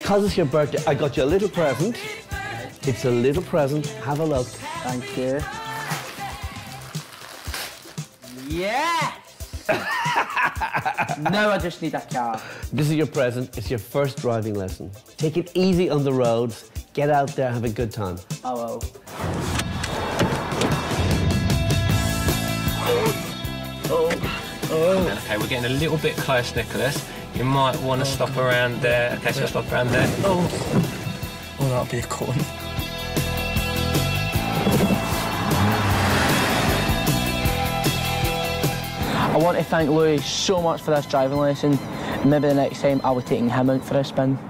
because it's your birthday, I got you a little present. It's a little present. Have a look. Thank you. Yes! Now I just need a car. This is your present. It's your first driving lesson. Take it easy on the roads. Get out there, have a good time. Oh. Okay, we're getting a little bit close, Nicholas. You might want to stop around there. Okay, so stop around there. Oh, that'll be a corn. I want to thank Louis so much for this driving lesson. Maybe the next time I'll be taking him out for a spin.